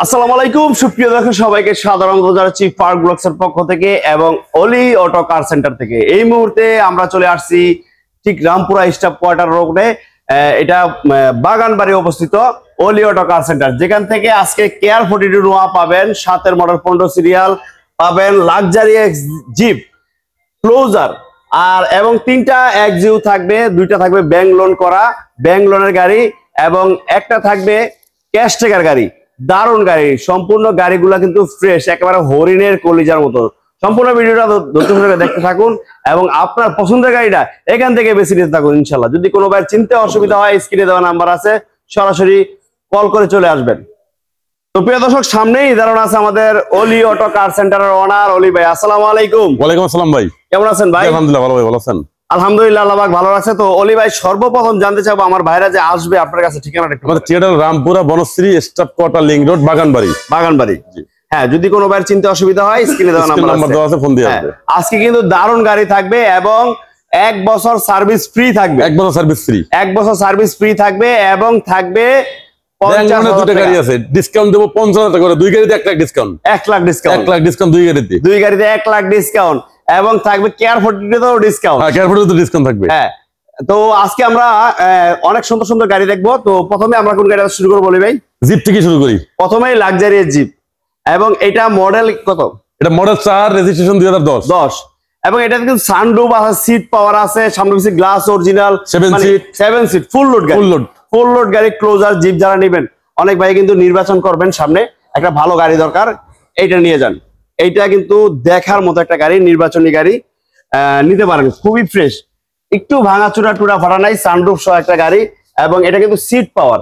আসসালামু আলাইকুম সুপ্রিয় দর্শক সবাইকে সাধারণত জানাচ্ছি পার্ক ব্লগসের পক্ষ থেকে এবং অলি অটো কার সেন্টার থেকে। এই মুহূর্তে আমরা চলে আসছি ঠিক রামপুরা স্টাফ কোয়ার্টার রোডে, এটা বাগানবাড়ি অবস্থিত অলি অটো কার সেন্টার, যেখান থেকে আজকে কেয়ার 42 নোয়া পাবেন, 7 মডেল 15 সিরিয়াল পাবেন, লাক্সারি জিপ ক্লোজার আর এবং 3টা এক্সইউ থাকবে, 2টা থাকবে ব্যাংক লোন করা ব্যাংক লোনের গাড়ি এবং একটা থাকবে ক্যাশ টেকার গাড়ি। দারুণ গাড়ি, সম্পূর্ণ গাড়িগুলা কিন্তু ফ্রেশ, একেবারে হরিণের কলিজার মতো। সম্পূর্ণ ভিডিওটা দেখতে থাকুন এবং আপনার পছন্দের গাড়িটা এখান থেকে বেছে নিতে থাকুন ইনশাল্লাহ। যদি কোনো ভাই চিনতে অসুবিধা হয়, স্ক্রিনে দেওয়া নাম্বার আছে, সরাসরি কল করে চলে আসবেন। তো প্রিয় দর্শক, সামনেই দাঁড়ানো আছে আমাদের অলি অটো কার সেন্টারের ওনার অলি ভাই। আসসালামু আলাইকুম। ওয়ালাইকুম আসসালাম ভাই, কেমন আছেন ভাই? আলহামদুলিল্লাহ ভালো ভাই, ভালো আছেন? আলহামদুলিল্লাহ, আল্লাহ পাক ভালো রাখছে। তো অলি ভাই, সর্বপ্রথম জানতে চাবো আমার ভাইরা যে আসবে আপনার কাছে, ঠিকানাটা একটু। আমাদের theatre Rampura Banasree staff quarter link road Baganbari. হ্যাঁ, যদি কোনো ভাইয়ের চিনতে অসুবিধা হয় স্ক্রিনে দেওয়া নাম্বার দেওয়া আছে, ফোন দিয়ে আসবে। আজকে কিন্তু দারুণ গাড়ি থাকবে এবং 1 বছর সার্ভিস ফ্রি থাকবে। 1 বছর সার্ভিস ফ্রি, 1 বছর সার্ভিস ফ্রি থাকবে এবং থাকবে 50,000 গাড়ি আছে, ডিসকাউন্ট দেবো 50,000 টাকা করে। 2 গাড়িতে 1 lakh discount, 1 lakh discount, 1 lakh discount 2 গাড়িতে, 2 গাড়িতে 1 লাখ ডিসকাউন্ট এবং থাকবে কেয়ার 42 তেও ডিসকাউন্ট। হ্যাঁ, কেয়ার 42 ডিসকাউন্ট থাকবে। হ্যাঁ, তো আজকে আমরা অনেক সুন্দর সুন্দর গাড়ি দেখবো। তো প্রথমে আমরা কোন গাড়ি শুরু করবো বলি ভাই? জিপ থেকে শুরু করি। প্রথমেই লাক্সারি জিপ এবং এটা মডেল কত? এটা মডেল 4, রেজিস্ট্রেশন 2010 এবং এটা কিন্তু সানরুফ আছে, সিট পাওয়ার আছে, সামনে পিছে glass original, 7 seat full load গাড়ি। ফুল লোড গাড়ি ক্লোজার জিপ যারা নেবেন, অনেক ভাই কিন্তু নির্বাচন করবেন, সামনে একটা ভালো গাড়ি দরকার, এইটা নিয়ে যান। এইটা কিন্তু দেখার মতো একটা গাড়ি, নির্বাচনী গাড়ি, নিতে পারেন। খুবই ফ্রেশ, একটু ভাঙাচোরা টুরা ফাটা নাই, সানরুফ সহ একটা গাড়ি এবং এটা কিন্তু সিট পাওয়ার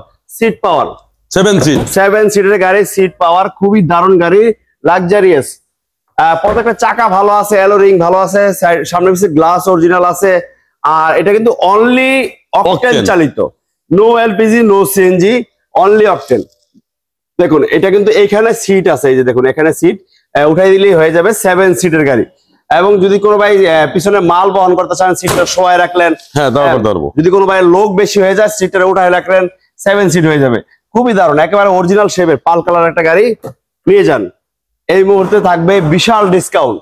7 সিটের গাড়ি, সিট পাওয়ার, খুবই দারুণ গাড়ি, লাক্সারিয়াস। প্রত্যেকটা চাকা ভালো আছে, অ্যালো রিং ভালো আছে, সামনে পিছে গ্লাস অরিজিনাল আছে। আর এটা কিন্তু অনলি অকটেন চালিত, no LPG no CNG, only octane. দেখুন এটা কিন্তু এইখানে সিট আছে, এই যে দেখুন এখানে সিট উঠাই দিলেই হয়ে যাবে, 7 সিটের গাড়ি। এবং যদি কোনো ভাই পিছনে মাল বহন করতে চান, সিটটা শোয়ায় রাখলেন। হ্যাঁ, যদি কোনো ভাই লোক বেশি হয়ে যায়, সিটটা উঠায় রাখলেন, 7 সিট হয়ে যাবে। খুবই দারুণ, একেবারে অরিজিনাল শেপের পাল কালার একটা গাড়ি, নিয়ে যান। এই মুহূর্তে থাকবে বিশাল ডিসকাউন্ট।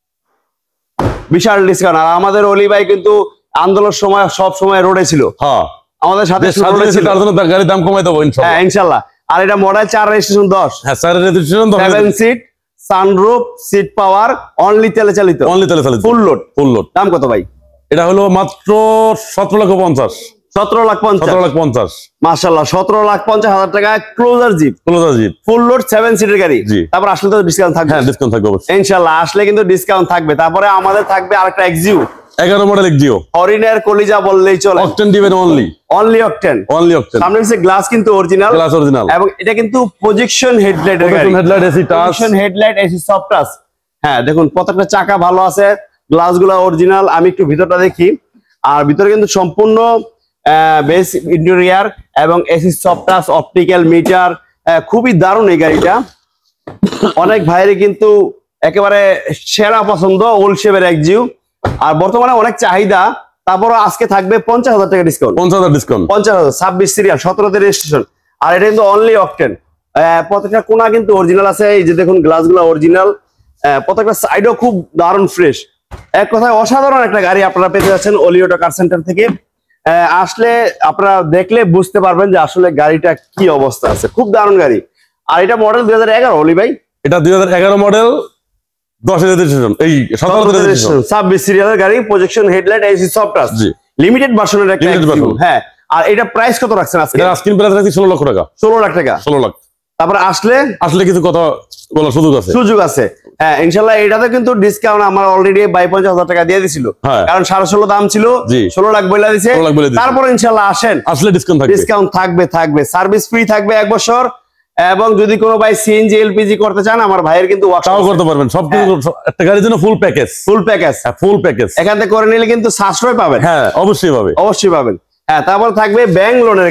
আর আমাদের অলি ভাই কিন্তু আন্দোলনের সময় সব সময় রোডে ছিল, আমাদের সাথে গাড়ির দাম কমাই দেবো ইনশাল্লাহ। আর এটা model 4 registration 10, 7 seat, sunroof, seat power, only তেলে চালিত, ফুল লোড। দাম কত ভাই? এটা হলো মাত্র 17,50,000। 17,50,000 মাশাআল্লাহ, 17,50,000 টাকা ক্লোজার জিপ ফুল লোড 7 সিটের গাড়ি। তারপর আসলে তো ডিসকাউন্ট থাকবে। হ্যাঁ, ডিসকাউন্ট থাকবে অবশ্যই ইনশাআল্লাহ, আসলে কিন্তু ডিসকাউন্ট থাকবে। তারপরে আমাদের থাকবে আরেকটা এক্সিউ 11 মডেল এক্সিও, হরিণের কলিজা বললেই চলে, অকটেন দিবেন, অনলি অকটেন। সামনে পিছে গ্লাস কিন্তু অরিজিনাল এবং এটা কিন্তু প্রজেকশন হেডলাইটের গাড়ি, হেডলাইট এসি সফট টাচ। হ্যাঁ, দেখুন প্রত্যেকটা চাকা ভালো আছে, গ্লাসগুলো অরিজিনাল। আমি একটু ভিতরটা দেখি, আর ভিতরে কিন্তু সম্পূর্ণ বেস ইন্টেরিয়র এবং AC soft touch, optical meter, খুবই দারুণ এই গাড়িটা। অনেক ভাইরে কিন্তু একেবারে সেরা পছন্দ ওল্ড শেপের এক্সিউ, আর বর্তমানে অনেক চাহিদা। তারপর আজকে থাকবে 50,000 টাকা ডিসকাউন্ট, 50,000, 26 সিরিয়াল, 17তে রেজিস্ট্রেশন। আর এটা কিন্তু অনলি অকটেন। প্রত্যেকটা কোনা কিন্তু অরিজিনাল আছে, এই যে দেখুন গ্লাসগুলো অরিজিনাল, প্রত্যেকটা সাইডও খুব দারুণ ফ্রেশ। এক কথায় অসাধারণ একটা গাড়ি আপনারা পেতে যাচ্ছেন অলি অটো কার সেন্টার থেকে। আসলে আপনারা দেখলে বুঝতে পারবেন যে আসলে গাড়িটা কি অবস্থা আছে, খুব দারুণ গাড়ি। আর এটা মডেল 2011 অলি ভাই, এটা 2011 মডেল, 10 রেজিস্ট্রেশন, এই 17 রেজিস্ট্রেশন, 26 সিরিয়ালের গাড়ি, projection headlight, AC soft touch, limited ভার্সনের একটা এক্সিউ। হ্যাঁ, আর এটা প্রাইস কত রাখছেন আজকে? এটা আস্কিং প্রাইস রাখছি 16 লক্ষ টাকা। 16 লাখ টাকা, 16 লাখ। তারপর আসলে কিছু কথা বলার সুযোগ আছে। হ্যাঁ, ইনশাআল্লাহ। এটাতে কিন্তু ডিসকাউন্ট আমার অলরেডি 52,000 টাকা দিয়ে দিছিল, কারণ 16.5 দাম ছিল, 16 লাখ বইলা দিছে। তারপর ইনশাআল্লাহ আসলে ডিসকাউন্ট থাকবে, সার্ভিস ফ্রি থাকবে 1 বছর। এবং যদি কোনো ভাই সিএনজি এলপিজি করতে চান, আমার ভাইয়ের কিন্তু ওয়ার্কশপ করতে পারবেন। সবকিছু একটা গাড়ির জন্য ফুল প্যাকেজ এখান থেকে করে নিলে কিন্তু সাশ্রয় পাবেন। হ্যাঁ, অবশ্যই পাবেন। হ্যাঁ, তারপর থাকবে ব্যাংক লোনের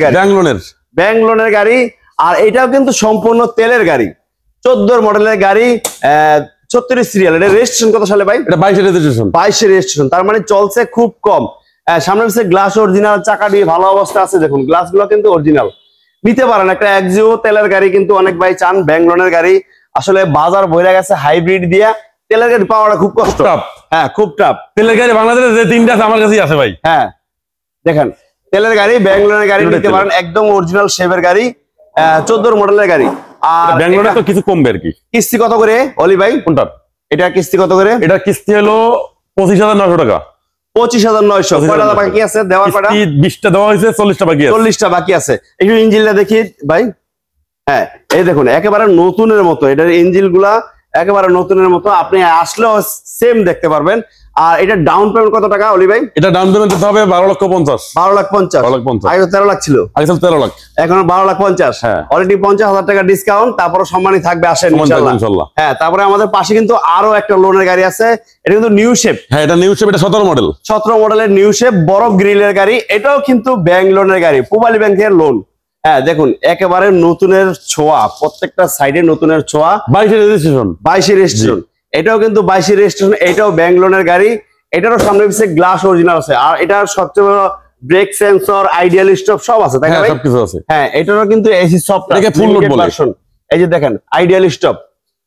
গাড়ি, আর এটাও কিন্তু সম্পূর্ণ তেলের গাড়ি, 14 মডেলের গাড়ি, 36 সিরিয়াল। এটা রেজিস্ট্রেশন কত সালে ভাই? এটা 22 রেজিস্ট্রেশন, তার মানে চলছে খুব কম। সামনে পিছে গ্লাস অরিজিনাল, চাকা দিয়ে ভালো অবস্থা আছে, দেখুন গ্লাসগুলো কিন্তু অরিজিনাল। নিতে পারেন। একটা এক্সিও তেলের গাড়ি কিন্তু অনেক ভাই চান, ব্যাংক লোনের গাড়ি। আসলে বাজার বইরা গেছে হাইব্রিড দিয়া, তেলের গাড়ি পাওয়াটা খুব কষ্ট। হ্যাঁ, খুব টাফ। তেলের গাড়ি বাংলাদেশে যে 3টা আছে আমার কাছেই আছে ভাই। হ্যাঁ দেখেন, তেলের গাড়ি, ব্যাংক লোনের গাড়ি নিতে পারেন, একদম অরিজিনাল শেপের গাড়ি, 14 মডেলের গাড়ি। আর ব্যাংক লোনে তো কিছু কমবে আর কি। কিস্তি কত করে অলি ভাই? কোনটা? এটা কিস্তি কত করে? এটা কিস্তি হলো 25,900 টাকা। 25,900। কয়টা বাকি আছে দেওয়ার? কয়টা? 20টা দেওয়া হয়েছে, 40টা বাকি আছে। 40টা বাকি আছে। একটু ইঞ্জিনটা দেখি ভাই। হ্যাঁ, এই দেখুন একেবারে নতুনের মতো, এটার ইঞ্জিন গুলা একেবারে নতুনের মতো, আপনি আসলেও সেম দেখতে পারবেন। আর এটা ডাউন পেমেন্ট কত টাকা অলি ভাই? এটা ডাউন পেমেন্ট দিতে হবে 12,50,000। 12,50,000। আগে 13 লাখ ছিল, আগে ছিল 13 লাখ, এখন 12,50,000। হ্যাঁ, অলরেডি 50,000 টাকা ডিসকাউন্ট, তারপরে সম্মানই থাকবে, আসেন ইনশাআল্লাহ। হ্যাঁ, তারপরে আমাদের পাশে কিন্তু আরো একটা লোনের গাড়ি আছে, এটা কিন্তু নিউ শেপ। হ্যাঁ, এটা নিউ শেপ, এটা 17 মডেল। 17 মডেলের নিউ শেপ, বড় গ্রিলের গাড়ি। এটাও কিন্তু ব্যাংক লোনের গাড়ি, পূবালী ব্যাংকের লোন। হ্যাঁ দেখুন, একেবারে নতুনের ছোঁয়া, প্রত্যেকটা সাইডে নতুনের ছোঁয়া। 22 রেজিস্ট্রেশন, 22 রেজিস্ট্রেশন। এটাও কিন্তু 22 রেজিস্ট্রেশন, এটাও ব্যাংক লোনের গাড়ি। এটারও সামনে পিছে গ্লাস অরিজিনাল আছে, আর এটার সবচেয়ে বড় ব্রেক সেন্সর, আইডিয়াল স্টপ সব আছে, তাই না ভাই? সবকিছু আছে। হ্যাঁ, এটারও কিন্তু এসি সফট, এটাকে ফুল লোড বলে। এই যে দেখেন আইডিয়াল স্টপ।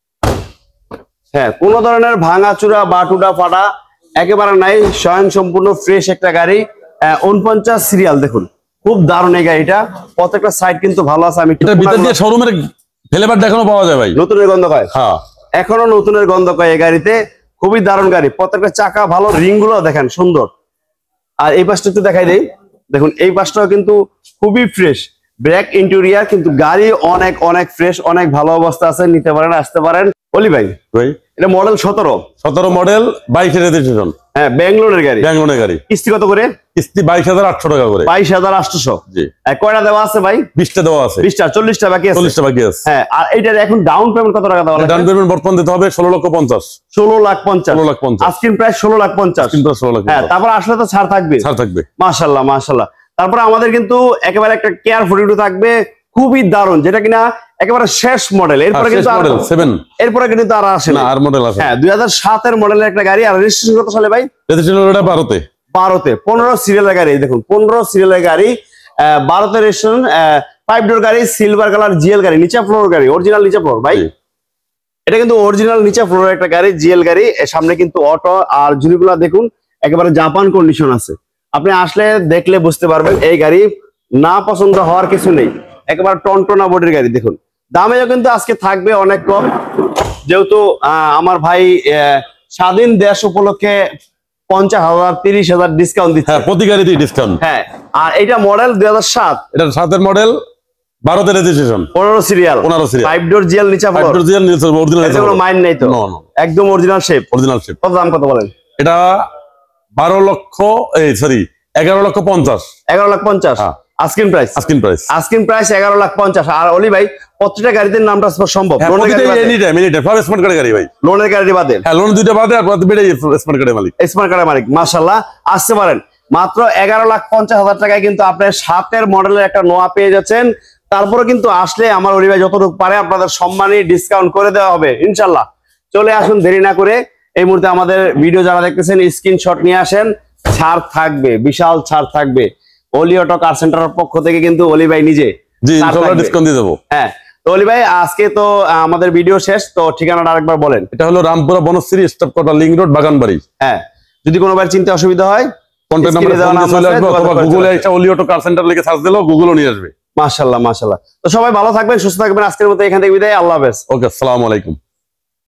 হ্যাঁ, কোন ধরনের ভাঙাচুরা বা টুটা ফাটা একেবারে নাই, স্বয়ং সম্পূর্ণ ফ্রেশ একটা গাড়ি। 49 সিরিয়াল, দেখুন খুব দারুণ এই গাড়িটা। প্রত্যেকটা সাইড কিন্তু ভালো আছে। আমি এটা ভিতর দিয়ে শোরুমের ফ্লেভার দেখানো পাওয়া যায় ভাই। নতুনের গন্ধ পায়। হ্যাঁ, এখনো নতুনের গন্ধ পায় এই গাড়িতে। খুবই দারুণ গাড়ি, প্রত্যেকটা চাকা ভালো, রিং গুলো দেখেন সুন্দর। আর এই পাশটা একটু দেখাই দেই, দেখুন এই পাশটাও কিন্তু খুবই ফ্রেশ, ব্রেক ইন্টেরিয়ার, কিন্তু গাড়ি অনেক অনেক ফ্রেশ, অনেক ভালো অবস্থা আছে, নিতে পারেন, আসতে পারেন। অলি ভাই, এটা মডেল 17 মডেল, 22 রেজিস্ট্রেশন। হ্যাঁ, ব্যাঙ্গলোরের গাড়ি। ব্যাঙ্গলোরের গাড়ি। কিস্তি কত করে? কিস্তি 22,800 টাকা করে। 22,800। জি। কয়টা দেওয়া আছে ভাই? 20টা দেওয়া আছে। 20টা, 40টা বাকি আছে। 40টা বাকি আছে। হ্যাঁ, আর এইটার এখন ডাউন পেমেন্ট কত টাকা দেওয়া লাগবে? ডাউন পেমেন্ট বর্তমান দিতে হবে 16,50,000। 16,50,000। Asking price 16,50,000। কিন্তু 16,00,000। হ্যাঁ, তারপর আসলে তো ছাড় থাকবে। ছাড় থাকবে। মাশাআল্লাহ মাশাআল্লাহ। তারপরে আমাদের কিন্তু একেবারে একটা কেয়ার ফরিডো থাকবে, খুবই দারুণ, যেটা কিনা একেবারে শেষ মডেল। এরপরে কিন্তু মডেল 7। এরপরে কিন্তু আর আসে না, আর মডেল আছে। হ্যাঁ, 2007 এর মডেলের একটা গাড়ি। আর রেজিস্ট্রেশন কত সালে ভাই? রেজিস্ট্রেশন এটা 12তে। 15 সিরিয়ালের গাড়ি। দেখুন 15 সিরিয়ালের গাড়ি, 12তে রেজিস্ট্রেশন, 5 ডোর গাড়ি, সিলভার কালার জিএল গাড়ি, নিচা ফ্লোর গাড়ি, অরিজিনাল নিচা ফ্লোর ভাই। এটা কিন্তু অরিজিনাল নিচা ফ্লোরের একটা গাড়ি, জিএল গাড়ি। সামনে কিন্তু অটো, আর ঝুড়িগুলা দেখুন একেবারে জাপান কন্ডিশন আছে। আপনি আসলে দেখলে বুঝতে পারবেন এই গাড়ি না পছন্দ হওয়ার কিছু নেই, একেবারে টনটনা বডির গাড়ি। দেখুন দামেও কিন্তু আজকে থাকবে অনেক কম, যেহেতু আমার ভাই স্বাধীন দেশ উপলক্ষে 50,000 30,000 ডিসকাউন্ট দিচ্ছে। হ্যাঁ, প্রতি গাড়িতেই ডিসকাউন্ট। হ্যাঁ, আর এটা মডেল 2007। এটা 7 এর মডেল, 12তে রেজিস্ট্রেশন, 15 সিরিয়াল, 5 ডোর জিএল নিচা ফ্লোর। 5 ডোর জিএল নিচা অরিজিনাল, এটা কোনো মাইন্ড নেই তো? একদম অরিজিনাল শেপ। Original shape. কত দাম কত বলেন? এটা 11,50,000। 11,50,000 আস্কিং প্রাইস। Asking price 11,50,000। আর অলি ভাই, প্রত্যেকটা গাড়িতে নামটা সম্ভব? লোনের গাড়ি বাদে। হ্যাঁ, লোন দুইটা বাদে, আর স্মার্ট কার্ডের মালিক। স্মার্ট কার্ডের মালিক, মাশাআল্লাহ, আসতে পারেন। মাত্র 11,50,000 টাকায় কিন্তু আপনার 7 মডেলের একটা নোয়া পেয়ে যাচ্ছেন। তারপরে কিন্তু আসলে আমার অলি ভাই যতটুকু পারে আপনাদের সম্মানী ডিসকাউন্ট করে দেওয়া হবে ইনশাল্লাহ। চলে আসুন দেরি না করে। এই মুহূর্তে আমাদের ভিডিও যারা দেখতেছেন স্ক্রিনশট নিয়ে আসেন, ছাড় থাকবে, বিশাল ছাড় থাকবে। অলি অটো কার সেন্টারের পক্ষ থেকে কিন্তু অলি ভাই নিজে ডিসকাউন্ট দিয়ে দেবো। হ্যাঁ, তো অলি ভাই আজকে তো আমাদের ভিডিও শেষ, তো ঠিকানাটা আরেকবার বলেন। এটা হলো রামপুরা বনশ্রী স্টপ কোটা লিংক রোড, বাগানবাড়ি। হ্যাঁ, যদি কোনোবার চিন্তা অসুবিধা হয় কন্টাক্ট নাম্বারে ফোন দিয়ে চলে আসবে, অথবা গুগলে একটা অলি অটো কার সেন্টার লিখে সার্চ দিলেও গুগলও নিয়ে আসবে। মাশাআল্লাহ মাশাআল্লাহ। তো সবাই ভালো থাকবেন, সুস্থ থাকবেন। আজকের মতো এখান থেকে বিদায়, আল্লাহ হাফেজ। ওকে, আসসালামু আলাইকুম।